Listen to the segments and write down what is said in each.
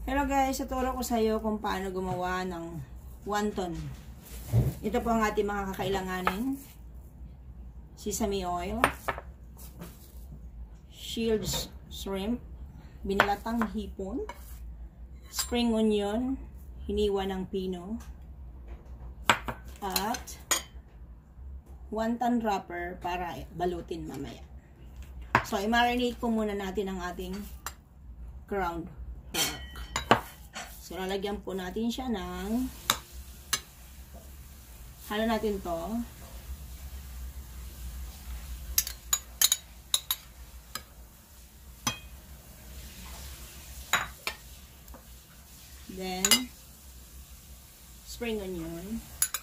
Hello guys, tuturo ko sa iyo kung paano gumawa ng wonton. Ito po ang ating mga kakailanganin. Sesame oil, shield shrimp, binalatang hipon, spring onion, hiniwa ng pino, at wonton wrapper para balutin mamaya. So, i-marinate po muna natin ang ating ground pork. So, lalagyan po natin siya ng halo natin to. Then, spring onion.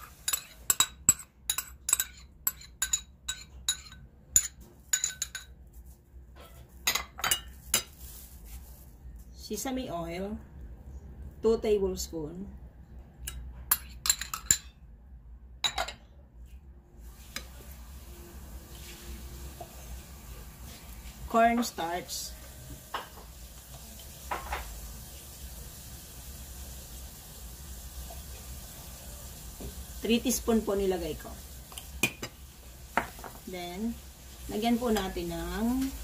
Sesame oil, 2 tablespoons. Corn starch, 3 teaspoon po nilagay ko. Then, lagyan po natin ng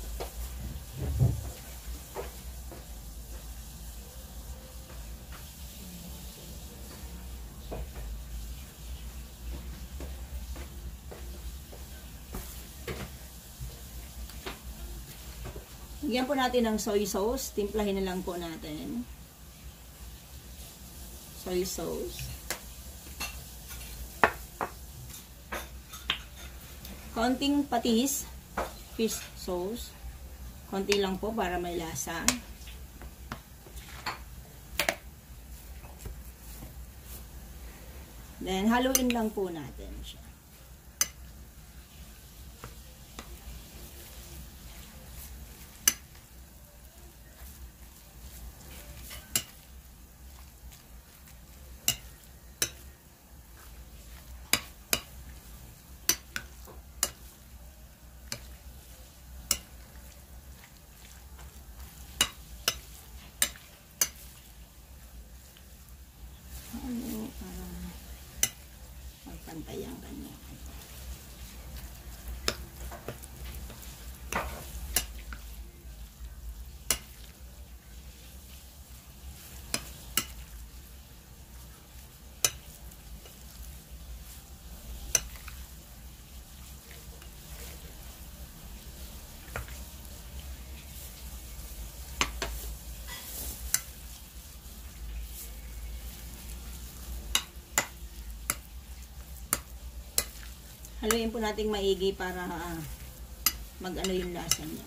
lagyan po natin ng soy sauce. Timplahin na lang po natin. Soy sauce. Konting patis. Fish sauce. Konti lang po para may lasa. Then, haluin lang po natin siya. Para magpantay ang kanya. Haluin po nating maigi para mag-ano yung lasa niya.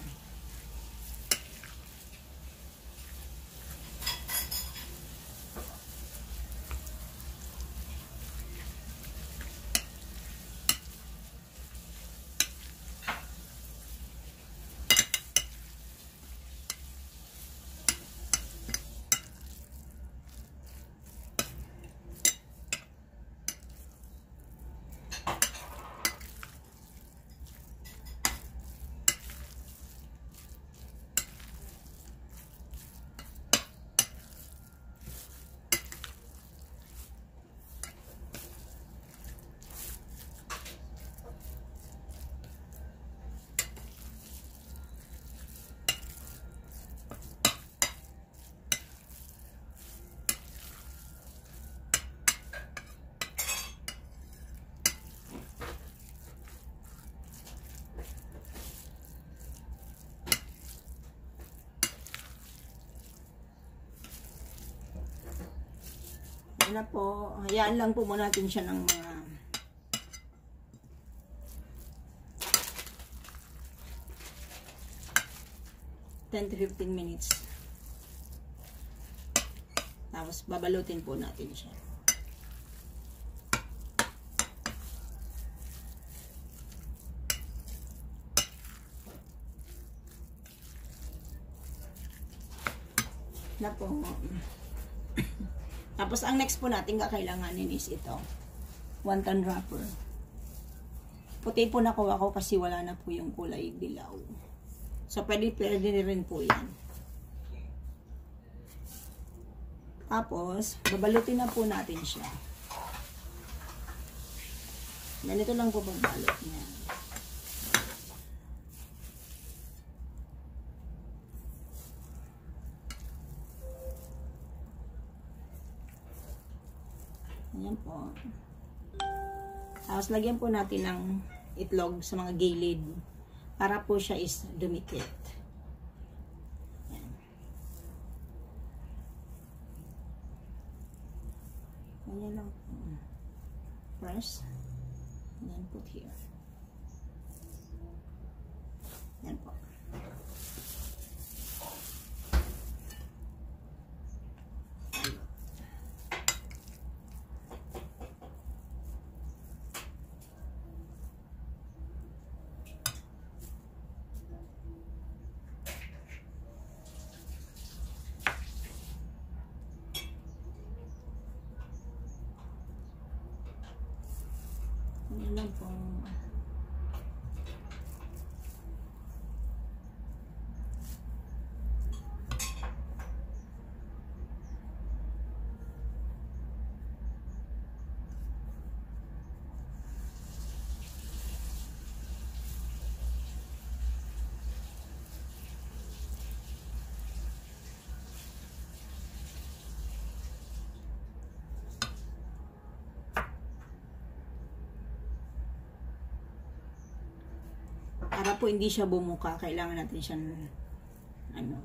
Na po, hayaan lang po muna natin siya ng mga 10 to 15 minutes. Tapos babalutin po natin siya. Na po. Tapos, ang next po natin kakailanganin is ito. Wonton wrapper. Puti po nakuha ko kasi wala na po yung kulay dilaw. So, pwede rin po yan. Tapos, babalutin na po natin siya. Ganito lang po pagbalot niya. Ayan po. Tapos, lagyan po natin ng itlog sa mga gilid para po siya is dumikit. Ayan. Ayan lang po. Press. And then put here. Ayan po. Ayan lang po. Para po hindi siya bumuka, kailangan natin siyang ano,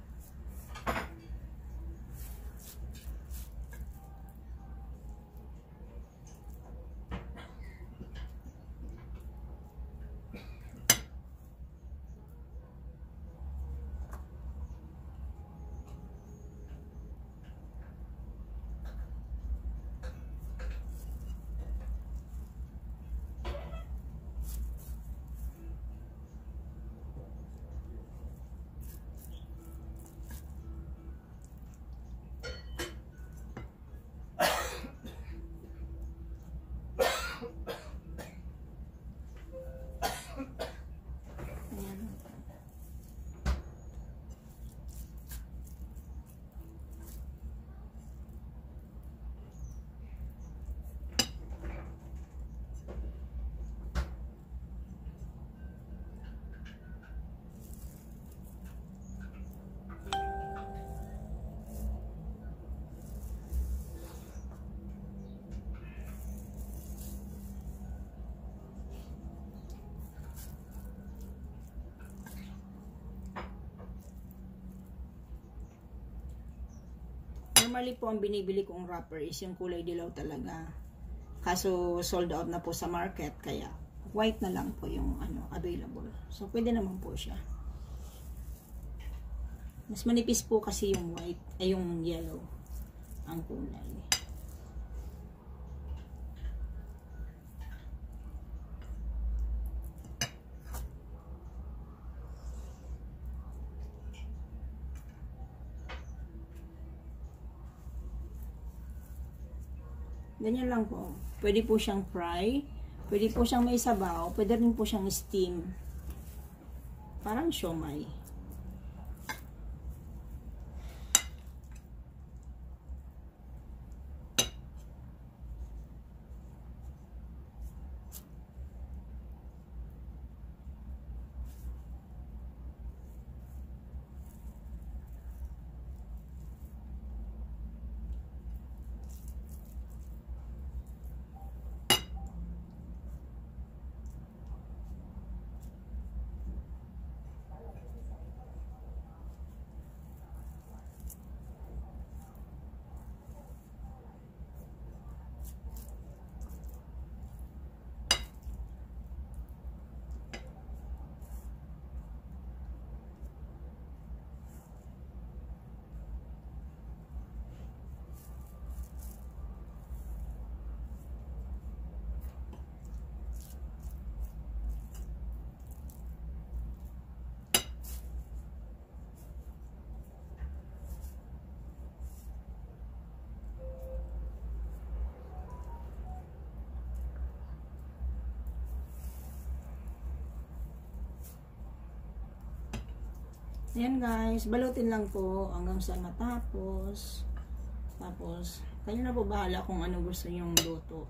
normally po ang binibili kong wrapper is yung kulay dilaw talaga. Kaso sold out na po sa market, kaya white na lang po yung ano available. So pwede naman po siya. Mas manipis po kasi yung white ay yung yellow ang kulay. Ganyan lang po. Pwede po siyang fry. Pwede po siyang may sabaw. Pwede rin po siyang steam. Parang siomai. Ayan guys, balutin lang po hanggang sa matapos. Tapos, kayo na po bahala kung ano gusto nyong luto.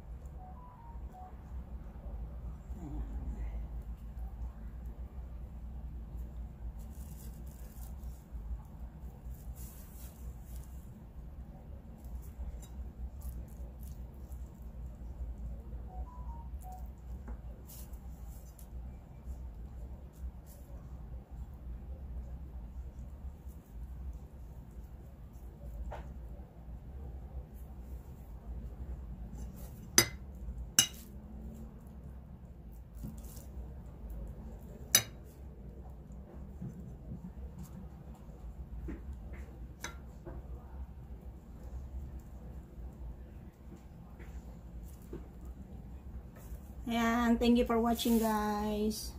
Ayan, thank you for watching guys.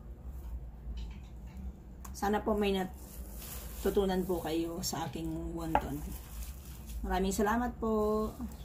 Sana po may natutunan po kayo sa aking wonton. Maraming salamat po.